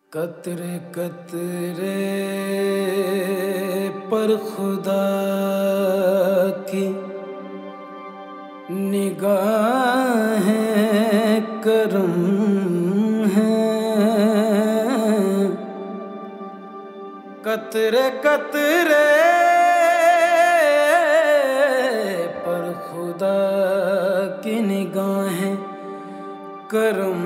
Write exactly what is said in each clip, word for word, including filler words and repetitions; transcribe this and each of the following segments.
कतरे कतरे पर खुदा की निगाहें करम हैं। कतरे कतरे पर खुदा की निगाहें करम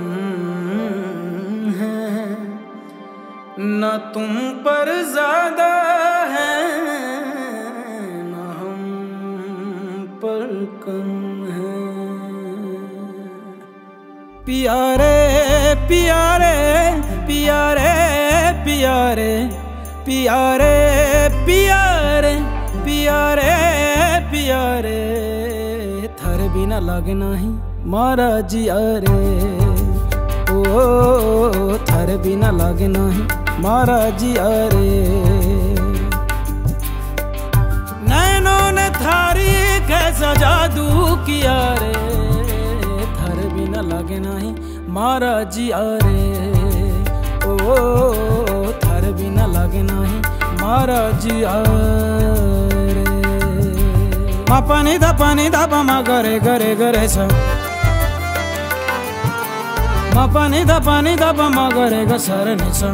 हैं। न तुम पर ज्यादा है न हम पर कम है। प्यारे प्यारे प्यारे प्यारे प्यारे प्यारे प्यारे प्यारे थर बिना लागे नहीं मारा जिया रे। ओ थर बिना लागे नहीं मारा जिया रे। नैनों ने थारी कैसा जादू किया रे। थर बिना लागे नहीं मारा जिया रे। ओ थर बिना लागे नहीं मारा जिया रे। मा पानी दा पानी दा मा गरे गरे गरे सा। मा पानी दा पानी दा मा गरे ग सर निसा।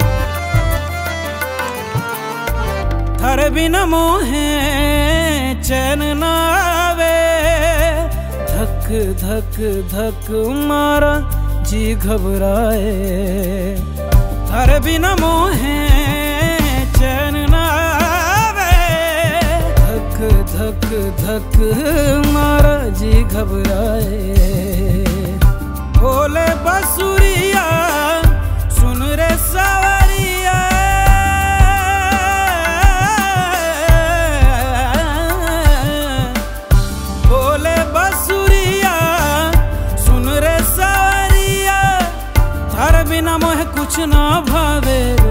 थर बिना मोहे चैन ना आवे। धक धक धक मारा जी घबराए। थर बिना मोहे चैन ना आवे। धक धक धक मारा जी घबराए। बोले बसुरिया सुन रे सवरिया। बोले बसुरिया सुन रे सवरिया। थर बिना मोह कुछ ना भावे रे।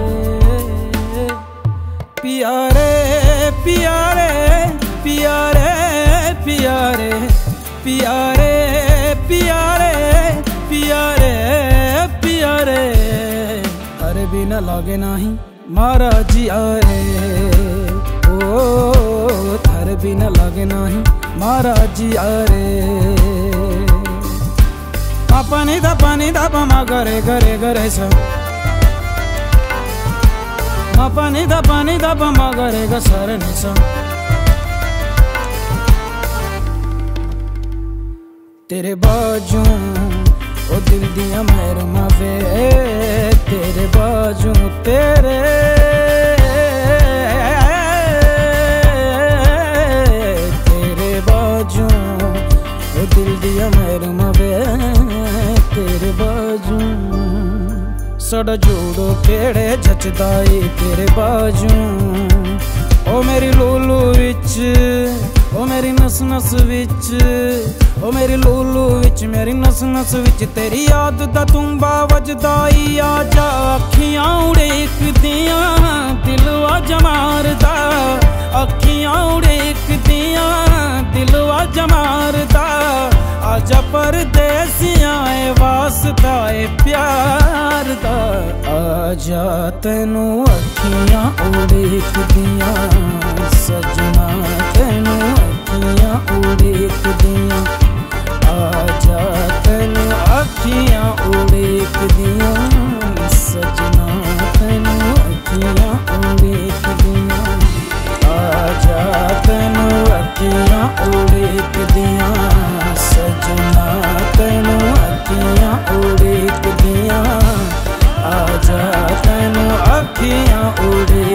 प्यारे प्यारे प्यारे प्यारे प्यारे प्यारे प्यारे प्यारे थर बिना लागे नहीं मारा जिया रे। ओ थर बिना लागे नहीं मारा जिया रे। मा पानी दा पानी दा मा गरे गरे गरे सा। मा पानी दा पानी दा मा गरे ग सर निसा। तेरे बाजू ओ दिल दिया मेहर मावे। तेरे बाजू तेरे तेरे बाजू ओ दिल दिया मेहर मावे। तेरे बाजू सड़ा जोड़ो केड़े जचदाई। तेरे बाजू ओ मेरी लूलू विच ओ मेरी नस नस विच ओ मेरी लूलू विच मेरी नस नस विच। तेरी याद दा तुम्बा वजदाई। आजा अखियां उड़ेक दियां दिल वाज मारदा। अखियां उड़ेक दियां दिल वाज मारदा। आजा परदेसियां ए वास्ता ए प्यार दा। आजा तेनू अखियां उड़ेक दियां सजना। तेनू अखियां उड़ेक दियां। आजा तेनू अखियां उड़ेक दियां सजना। तेनू अखियां उड़ेक दियां। आजा तेनू अखियां उड़ेक दियां सजना। तेनू अखियां उड़ेक दियां। आजा तेनू अखियां उड़ेक